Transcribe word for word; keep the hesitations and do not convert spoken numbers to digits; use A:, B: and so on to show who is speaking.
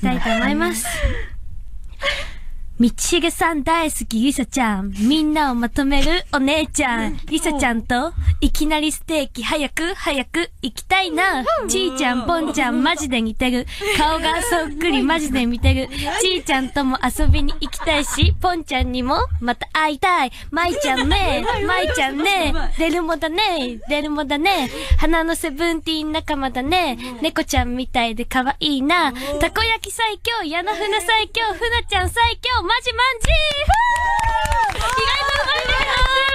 A: たいと思います。道重さん大好きリサちゃん。みんなをまとめるお姉ちゃん。リサちゃんといきなりステーキ早く早く行きたいな。ちーちゃんぽんちゃんマジで似てる。顔がそっくりマジで似てる。ちーちゃんとも遊びに行きたいし、ぽんちゃんにもまた会いたい。まいちゃんね、まいちゃんね、デルモだね、デルモだね。花のセブンティーン仲間だね。猫ちゃんみたいで可愛いな。たこ焼き最強、矢野船最強、ふなちゃん最強。マジマンジー。ふー、意外とうまいね。